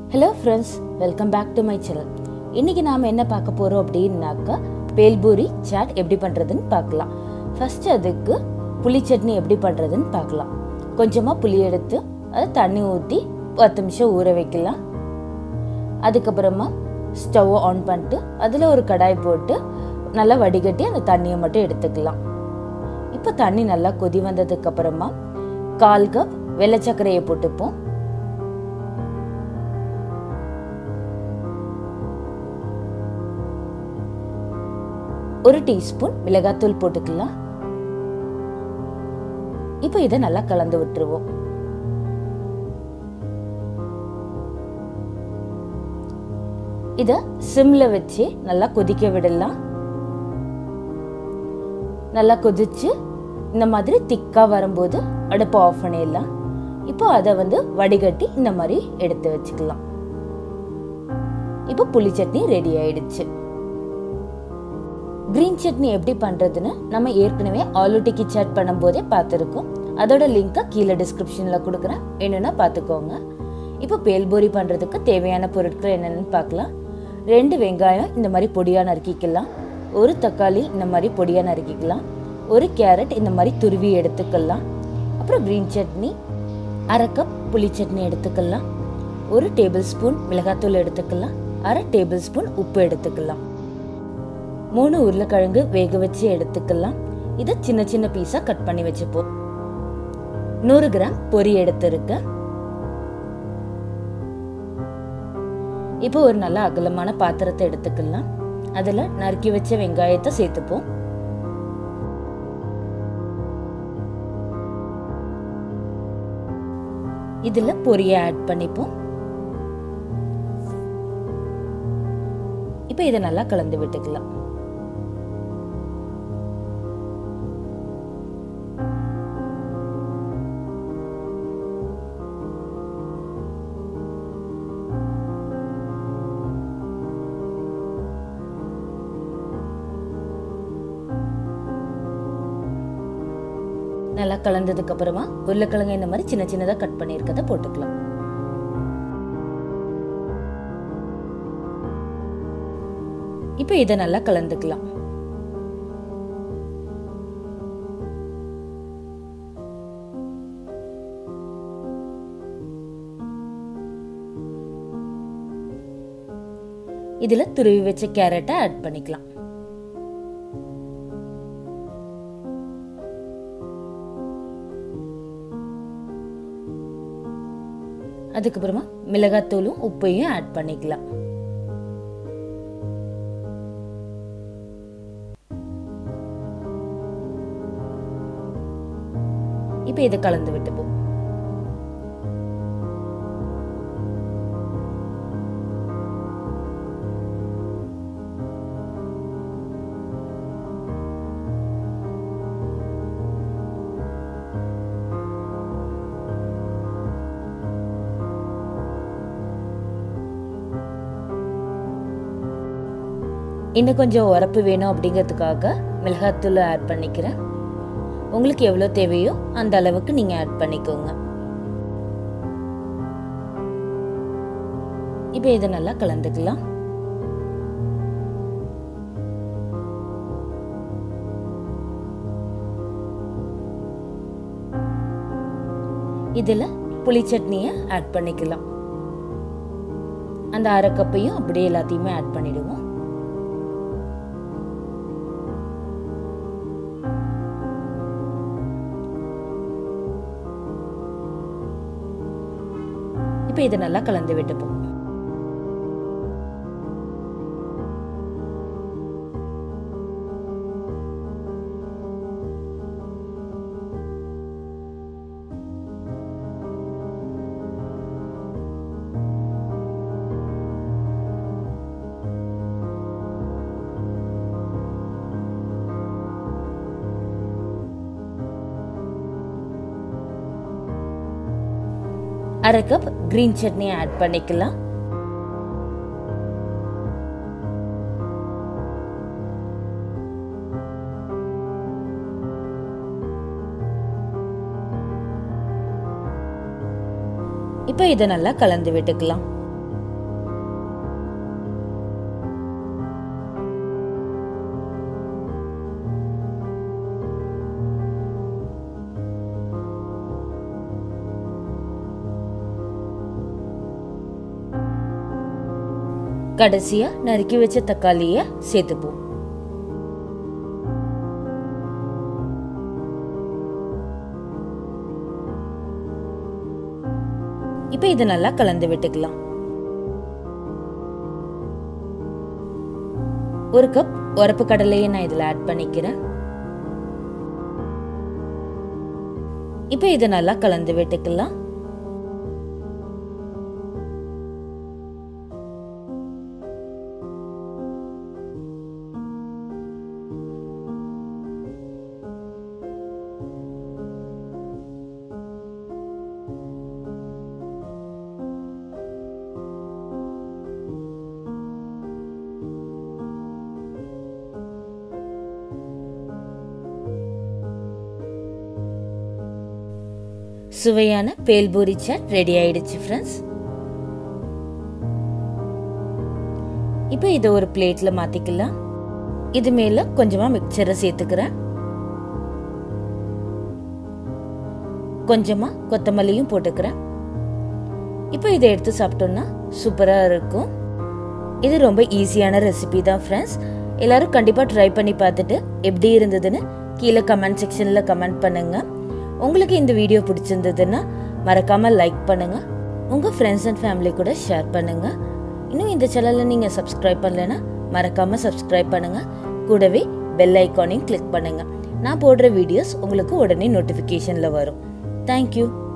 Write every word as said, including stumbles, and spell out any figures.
Hello friends, welcome back to my channel. இன்னைக்கு நாம என்ன பார்க்க போறோம் அப்படினாக்க பேல்பூரி சாட் எப்படி பண்றதுன்னு பார்க்கலாம். ஃபர்ஸ்ட் அதுக்கு புளி சட்னி எப்படி பண்றதுன்னு பார்க்கலாம். கொஞ்சமா புளி எடுத்து அத தண்ணி ஊத்தி பத்து நிமிஷம் ஊற வைக்கலாம். அதுக்கு அப்புறமா ஸ்டவ் ஆன் பண்ணிட்டு அதுல ஒரு கடாய் போட்டு நல்லா வடிகட்டி அந்த தண்ணியை மட்டும் எடுத்துக்கலாம். இப்போ தண்ணி நல்லா கொதி வந்ததுக்கு அப்புறமா கால் கப் வெள்ளை சர்க்கரையை போட்டுப்போம். ஒரு டீஸ்பூன் மிளகாத்தூள் போட்டுக்கலாம். இப்போ இதை நல்லா கலந்து விட்டுருவோம். இத சிம்ல வச்சு நல்லா கொதிக்க விடலாம். நல்லா கொதிச்சு இந்த மாதிரி திக்கா வரும்போது அடுப்பு ஆஃப் பண்ணிடலாம். இப்போ அதை வந்து வடிகட்டி இந்த மாதிரி எடுத்து வச்சுக்கலாம். இப்போ புளி சட்னி ரெடி ஆயிடுச்சு. கிரீன் சட்னி எப்படி பண்றதுன்னு நம்ம ஏற்கனவே ஆலு டிக்கி சாட் பண்ணும்போதே பார்த்துருக்கோம். அதோட லிங்கை கீழே டிஸ்கிரிப்ஷன்ல கொடுக்குறேன், வேணும்னா பார்த்துக்கோங்க. இப்போ பேல்பூரி பண்றதுக்கு தேவையான பொருட்கள் என்னென்னு பார்க்கலாம். ரெண்டு வெங்காயம் இந்த மாதிரி பொடியா நறுக்கிக்கலாம். ஒரு தக்காளி இந்த மாதிரி பொடியா நறுக்கிக்கலாம். ஒரு கேரட் இந்த மாதிரி துருவி எடுத்துக்கலாம். அப்புறம் கிரீன் சட்னி அரை கப் புளி சட்னி எடுத்துக்கலாம். ஒரு டேபிள் ஸ்பூன் மிளகாத்தூள் எடுத்துக்கலாம். அரை டேபிள் ஸ்பூன் உப்பு எடுத்துக்கலாம். மூணு உருளைக்கிழங்கு வேக வச்சு எடுத்துக்கலாம். இதை சின்ன சின்ன பீஸா கட் பண்ணி வச்சுப்போம். நூறு கிராம் பொரி எடுத்திருக்க. இப்போ ஒரு நல்ல அகலமான பாத்திரத்தை எடுத்துக்கலாம். அதுல நறுக்கி வச்ச வெங்காயத்தை சேர்த்துப்போம். இதுல பொரியை ஆட் பண்ணிப்போம். இப்போ இதை நல்லா கலந்து விட்டுக்கலாம். நல்லா கலந்ததுக்கு அப்புறமா உருளைக்கிழங்கு இந்த மாதிரி சின்ன சின்னதா கட் பண்ணியிருக்கத போட்டுக்கலாம். இப்போ இதை நல்லா கலந்துக்கலாம். இதுல துருவி வச்ச கேரட்டை ஆட் பண்ணிக்கலாம். அதுக்கப்புறமா மிளகாத்தூளும் உப்பையும் ஆட் பண்ணிக்கலாம். இப்போ இதை கலந்து விட்டுப்போம். இன்னும் கொஞ்சம் உரப்பு வேணும் அப்படிங்கிறதுக்காக மிளகாத்தூள் ஆட் பண்ணிக்கிறேன். உங்களுக்கு எவ்வளவு தேவையோ அந்த அளவுக்கு நீங்க ஆட் பண்ணிக்கோங்க. இப்போ இதை நல்லா கலந்துக்கலாம். இதுல புளி சட்னியை ஆட் பண்ணிக்கலாம். அந்த அரை கப்பையும் அப்படியே எல்லாத்தையுமே ஆட் பண்ணிடுவோம். இப்போ இதை நல்லா கலந்து விட்டுப்போம். அரை கப் கிரீன் சட்னி ஆட் பண்ணிக்கலாம். இப்போ இதை நல்லா கலந்து விட்டுக்கலாம். கடைசியா நறுக்கி வச்ச தக்காளியை சேர்த்துப்போம். இப்போ இதை நல்லா கலந்து விட்டுக்கலாம். ஒரு கப் உரப்பு கடலையை நான் இதில் ஆட் பண்ணிக்கிறேன். இப்போ இதை நல்லா கலந்து விட்டுக்கலாம். சுவையான பேல்பூரி சாட் ரெடி ஆயிடுச்சு ஃப்ரெண்ட்ஸ். இப்போ இதை ஒரு பிளேட்ல மாத்திக்கலாம். இது மேல கொஞ்சமா மிக்சரை சேர்த்துக்கிறேன். கொஞ்சமா கொத்தமல்லியும் போட்டுக்கிறேன். இப்போ இதை எடுத்து சாப்பிட்டோம்னா சூப்பரா இருக்கும். இது ரொம்ப ஈஸியான ரெசிபி தான் ஃப்ரெண்ட்ஸ். எல்லாரும் கண்டிப்பா ட்ரை பண்ணி பார்த்துட்டு எப்படி இருந்ததுன்னு கீழே கமெண்ட் செக்ஷன்ல கமெண்ட் பண்ணுங்க. உங்களுக்கு இந்த வீடியோ பிடிச்சிருந்ததுன்னா மறக்காம லைக் பண்ணுங்க. உங்க ஃப்ரெண்ட்ஸ் அண்ட் ஃபேமிலி கூட ஷேர் பண்ணுங்க. இன்னும் இந்த சேனலை நீங்க சப்ஸ்கிரைப் பண்ணலைன்னா மறக்காம சப்ஸ்கிரைப் பண்ணுங்க. கூடவே பெல் ஐகானையும் கிளிக் பண்ணுங்க. நான் போடுற வீடியோஸ் உங்களுக்கு உடனே நோட்டிஃபிகேஷன்ல வரும். தேங்க்யூ.